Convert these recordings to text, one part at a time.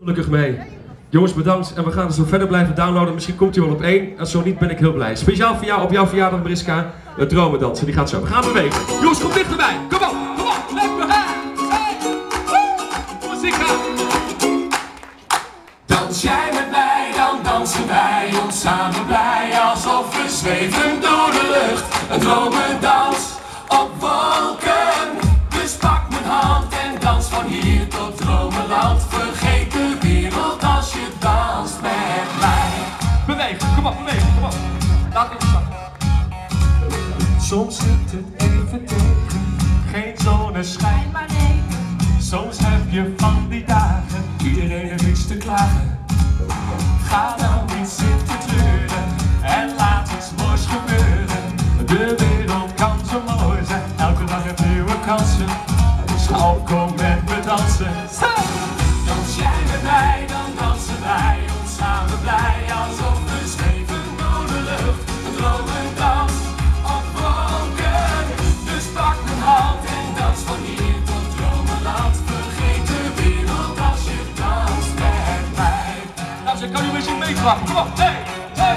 gelukkig mee. Jongens, bedankt en we gaan zo verder blijven downloaden. Misschien komt hij wel op 1 en zo niet ben ik heel blij. Speciaal voor jou op jouw verjaardag, Mariska. Het dromendansen, die gaat zo. We gaan bewegen. Jongens, kom dichterbij. Kom op, kom op. Lekker, hey, hey. Woe! Muziek aan. Dans jij met mij, dan dansen wij ons samen blij. Alsof we zweven door de lucht. Een dromendans op wolken. Dus pak mijn hand en dans van hier tot dromenland. Vergeet de wereld als je danst met mij. Bewegen, kom op, bewegen, kom op. Laat het zakken. Soms zit het even tegen, geen zonneschijn maar regen. Soms heb je van die dagen, iedereen heeft iets te klagen. Ga dan niet zitten treuren en laat iets moois gebeuren. De wereld kan zo mooi zijn, elke dag heb nieuwe kansen. Dus ga op, kom met me dansen. Dans jij met mij, dan dansen wij ons samen blij. Alsof we zweven door de lucht, een dromendans op wolken. Dus pak mijn hand en dans van hier tot dromenland. Vergeet de wereld als je danst met mij. Nou, ze kan u misschien meeklappen. Kom op, hey, hey.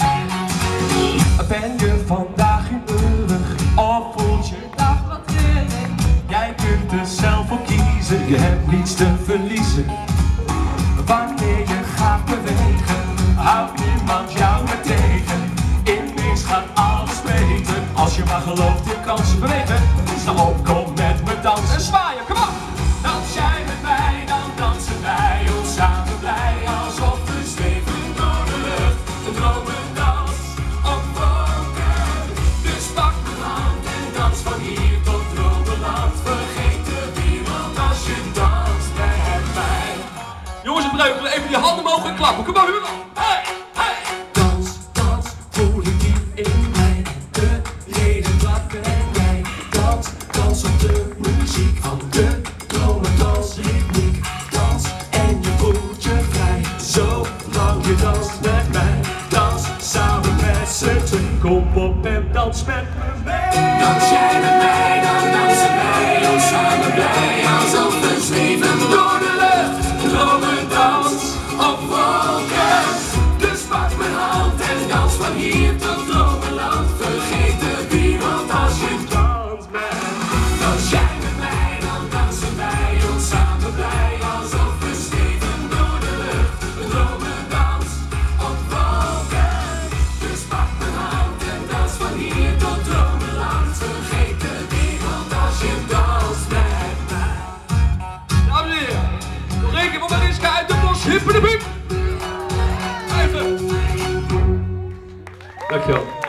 Ben je vandaag humeurig of voelt je dag wat treurig? Jij kunt er zelf voor kiezen, je hebt niets te verliezen. Wanneer je gaat bewegen, houdt niemand jou meer tegen. Ineens gaat alles beter, als je maar gelooft in kansen. Bewegen, sta op, kom met me dansen. En zwaaien, kom op. Dans jij met mij, dan dansen wij ons samen blij. Alsof we zweven door de lucht, een dromendans op wolken. Dus pak mijn hand en dans van hier tot dromenland. Vergeet de wereld als je danst met mij. Jongens, het breukelen, even je handen omhoog en klappen. Kom op, jongen. Hey, hey. Dans, dans, voel je diep in mij. De reden dat ben jij. Dans, dans op de muziek van de dromendansritmiek. Dans en je voelt je vrij. Zolang je danst met mij. Dans samen met z'n tweeën. Kom op en dans met me mee. Dans jij met mij, dan dansen wij ons samen blij. Alsof we zweven door de lucht. Dromendans op wolken. Dus pak mijn hand en dans van hier tot dromenland. Vergeet de wereld als je danst met mij. Dans jij met mij, dan dansen wij ons samen blij. Alsof we zweven door de lucht. Een dromendans op wolken. Dus pak mijn hand en dans van hier tot dromenland. Vergeet de wereld als je danst met mij. Dames en heren, reken voor Mariska uit de bos. Hippe de buik. Even. Dankjewel.